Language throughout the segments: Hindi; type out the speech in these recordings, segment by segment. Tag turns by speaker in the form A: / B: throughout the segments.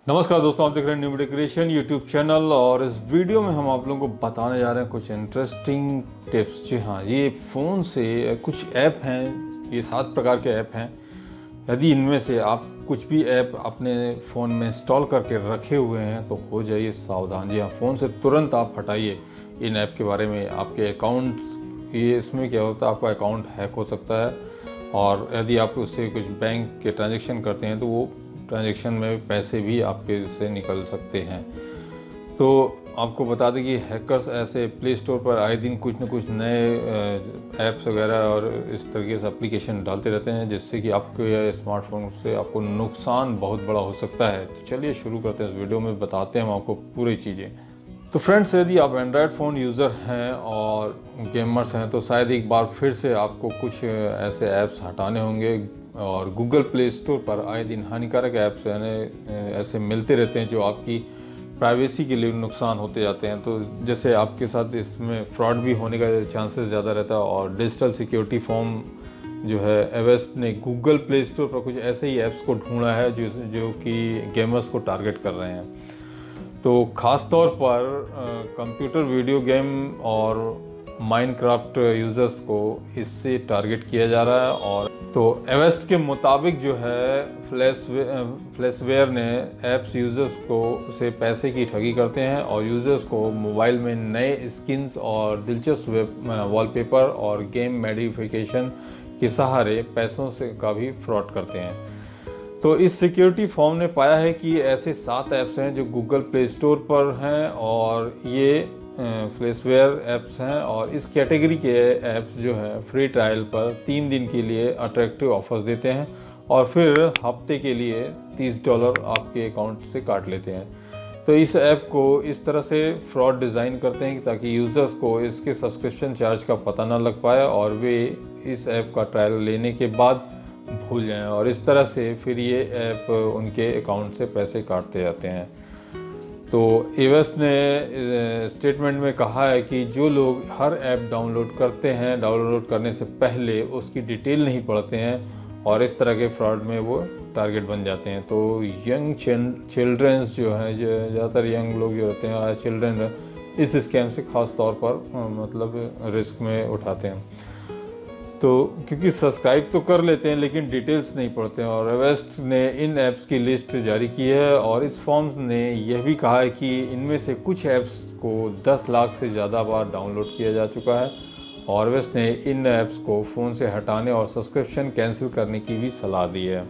A: नमस्कार दोस्तों, आप देख रहे हैं new video creation YouTube channel. और इस वीडियो में हम आप लोगों को बताने जा रहे हैं कुछ इंटरेस्टिंग टिप्स। जी हाँ, ये फ़ोन से कुछ ऐप हैं, ये 7 प्रकार के ऐप हैं। यदि इनमें से आप कुछ भी ऐप अपने फ़ोन में इंस्टॉल करके रखे हुए हैं तो हो जाइए सावधान। जी हाँ, फ़ोन से तुरंत आप हटाइए इन ऐप के बारे में। आपके अकाउंट्स, ये इसमें क्या होता है, आपका अकाउंट हैक हो सकता है और यदि आप उससे कुछ बैंक के ट्रांजेक्शन करते हैं तो वो ट्रांजैक्शन में पैसे भी आपके से निकल सकते हैं। तो आपको बता दें कि हैकर्स ऐसे प्ले स्टोर पर आए दिन कुछ न कुछ नए ऐप्स वगैरह और इस तरीके से एप्लीकेशन डालते रहते हैं जिससे कि आपके स्मार्टफोन से आपको नुकसान बहुत बड़ा हो सकता है। तो चलिए शुरू करते हैं, इस वीडियो में बताते हैं हम आपको पूरी चीज़ें। तो फ्रेंड्स, यदि आप एंड्रॉयड फ़ोन यूज़र हैं और गेमर्स हैं तो शायद एक बार फिर से आपको कुछ ऐसे ऐप्स हटाने होंगे। और गूगल प्ले स्टोर पर आए दिन हानिकारक ऐप्स यानी ऐसे मिलते रहते हैं जो आपकी प्राइवेसी के लिए नुकसान होते जाते हैं। तो जैसे आपके साथ इसमें फ्रॉड भी होने का चांसेस ज़्यादा रहता है। और डिजिटल सिक्योरिटी फर्म जो है एवेस्ट ने गूगल प्ले स्टोर पर कुछ ऐसे ही ऐप्स को ढूंढा है जो कि गेमर्स को टारगेट कर रहे हैं। तो ख़ास तौर पर कंप्यूटर वीडियो गेम और माइनक्राफ्ट यूज़र्स को इससे टारगेट किया जा रहा है। और तो एवेस्ट के मुताबिक जो है फ्लैशवेयर ने ऐप्स यूज़र्स को से पैसे की ठगी करते हैं और यूज़र्स को मोबाइल में नए स्किन्स और दिलचस्प वॉलपेपर और गेम मॉडिफिकेशन के सहारे पैसों से का भी फ्रॉड करते हैं। तो इस सिक्योरिटी फर्म ने पाया है कि ऐसे 7 ऐप्स हैं जो गूगल प्ले स्टोर पर हैं और ये फ्लैशवेयर ऐप्स हैं। और इस कैटेगरी के ऐप्स जो है फ्री ट्रायल पर 3 दिन के लिए अट्रैक्टिव ऑफर्स देते हैं और फिर हफ्ते के लिए $30 आपके अकाउंट से काट लेते हैं। तो इस ऐप को इस तरह से फ्रॉड डिज़ाइन करते हैं ताकि यूज़र्स को इसके सब्सक्रिप्शन चार्ज का पता ना लग पाए और वे इस ऐप का ट्रायल लेने के बाद भूल जाएं और इस तरह से फिर ये ऐप उनके अकाउंट से पैसे काटते जाते हैं। तो एवेस्ट ने स्टेटमेंट में कहा है कि जो लोग हर ऐप डाउनलोड करते हैं, डाउनलोड करने से पहले उसकी डिटेल नहीं पढ़ते हैं और इस तरह के फ्रॉड में वो टारगेट बन जाते हैं। तो यंग चिल्ड्रंस जो हैं, ज़्यादातर यंग लोग जो रहते हैं, चिल्ड्रन इस स्कैम से ख़ास तौर पर मतलब रिस्क में उठाते हैं। तो क्योंकि सब्सक्राइब तो कर लेते हैं लेकिन डिटेल्स नहीं पढ़ते हैं। और एवेस्ट ने इन ऐप्स की लिस्ट जारी की है और इस फॉर्म ने यह भी कहा है कि इनमें से कुछ ऐप्स को 10 लाख से ज़्यादा बार डाउनलोड किया जा चुका है। और एवेस्ट ने इन ऐप्स को फ़ोन से हटाने और सब्सक्रिप्शन कैंसिल करने की भी सलाह दी है।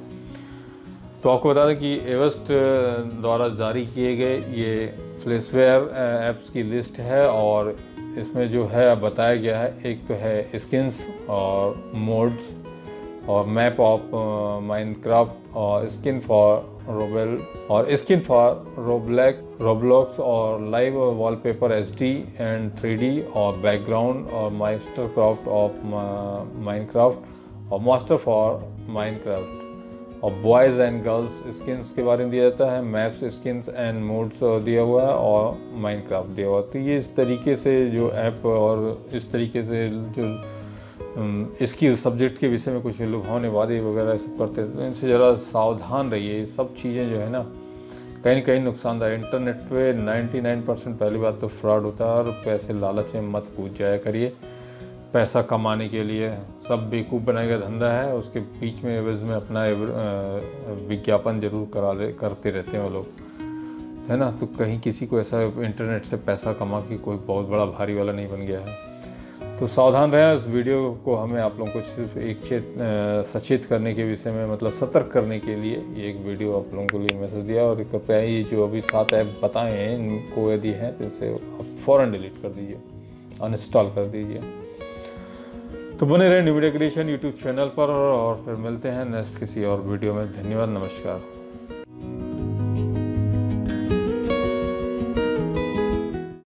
A: तो आपको बता दें कि एवेस्ट द्वारा जारी किए गए ये फ्लैशवेयर ऐप्स की लिस्ट है और इसमें जो है बताया गया है, एक तो है स्किन्स और मोड्स और मैप ऑफ माइनक्राफ्ट और स्किन फॉर रोबेल और स्किन फॉर रोब्लॉक्स और live wallpaper HD and 3D और बैकग्राउंड और मास्टरक्राफ्ट ऑफ माइनक्राफ्ट और मास्टर फॉर माइनक्राफ्ट और बॉयज़ एंड गर्ल्स स्किन्स के बारे में दिया जाता है। मैप्स, स्किन्स एंड मोड्स दिया हुआ है और माइनक्राफ्ट दिया हुआ है। तो ये इस तरीके से जो ऐप और इस तरीके से जो इसकी सब्जेक्ट के विषय में कुछ लुभावने वादे वगैरह सब करते हैं तो इनसे ज़रा सावधान रहिए। ये सब चीज़ें जो है ना कहीं न कहीं नुकसानदायक। इंटरनेट पे 99% पहली बात तो फ्रॉड होता है और पैसे लालच में मत कूद जाया करिए। पैसा कमाने के लिए सब बेवकूफ़ बनाने का धंधा है, उसके बीच में एवज में अपना विज्ञापन जरूर करते रहते हैं वो लोग, है ना। तो कहीं किसी को ऐसा इंटरनेट से पैसा कमा के कोई बहुत बड़ा भारी वाला नहीं बन गया है। तो सावधान रहें। इस वीडियो को हमें आप लोगों को सिर्फ एक सचेत करने के विषय में, मतलब सतर्क करने के लिए ये एक वीडियो आप लोगों के लिए मैसेज दिया। और कृपया ये जो अभी 7 ऐप बताए हैं इनको यदि हैं तो इनसे आप फ़ौरन डिलीट कर दीजिए, अनइंस्टॉल कर दीजिए। तो बने रहे new video creation YouTube channel पर और फिर मिलते हैं नेक्स्ट किसी और वीडियो में। धन्यवाद, नमस्कार।